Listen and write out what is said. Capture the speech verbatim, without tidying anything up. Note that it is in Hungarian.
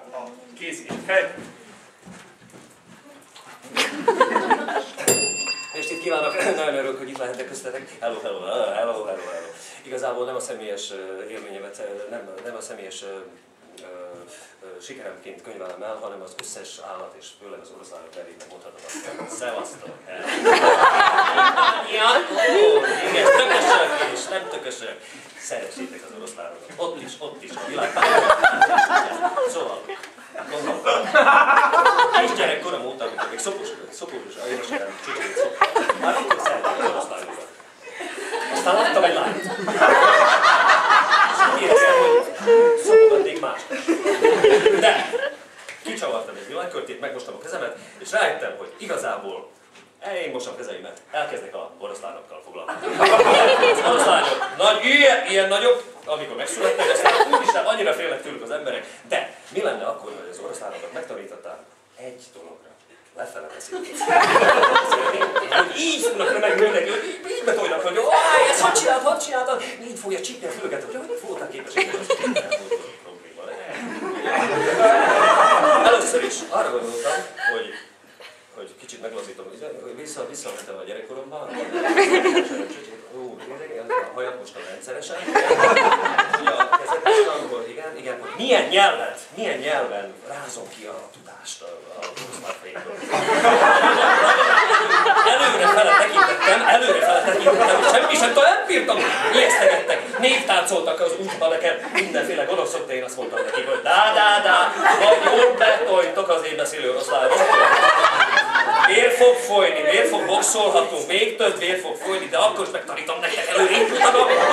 a készíthet. Estét kívánok! Nagyon örülök, hogy itt lehetek köztetek. Hello, hello, hello, hello, hello. Igazából nem a személyes élményemet, nem, nem a személyes uh, uh, sikeremként könyvelem el, hanem az összes állat és főleg az oroszlánok nevében mondhatom azt. Szevasztok! Ja, ó, igen, tökösök és nem tökösök. Szeressétek az oroszlánokat. Ott is, ott is, a világ. Szóval, gondoltam. Kisgyerekkorom óta, amikor még szopos, szopós, a édesanyám csicsit szoptam. Már akkor szerettem az oroszlánokat. Aztán láttam egy lányt. És éreztem, hogy szopogatnék mást. De kicsavartam egy villanykörtét, megmostam a kezemet, és rájöttem, hogy igazából én mosom kezeimet, elkezdek a oroszlánokkal foglalkozni. Az oroszlánok nagy, ilyen, ilyen nagyobb, amikor megszülettek, aztán úgyis annyira félnek tőlük az emberek. De mi lenne akkor, hogy az oroszlánokat megtanítottál egy dologra? Lefele beszélni. Hogy így fognak remegni, hogy így betoljanak, hogy jaj, ezt hogy csinált, hogy csináltad? Így fogja csípni a fülöket, hogy hogy voltál képes. Először is arra gondoltam, hogy hogy kicsit meglazítom, hogy vissza, visszamentem a gyerekkoromban, ó, a hajat mostam rendszeresen, ugye a kezetes, igen, igen, hogy milyen nyelvet, milyen nyelven rázom ki a tudást a oroszlánfejéből. Előre fele tekintettem, előre fele tekintettem, és semmi sem nem bírtam, ijesztegettek, névtáncoltak az útban nekem, mindenféle gonoszok, de én azt mondtam nekik, hogy dá, dá, dá, vagy jól betoltok az én beszélő oroszlánok. Vér fog folyni, vér fog boxolhatunk, még több vér fog folyni, de akkor is megtanítom nektek előre, így mutatom.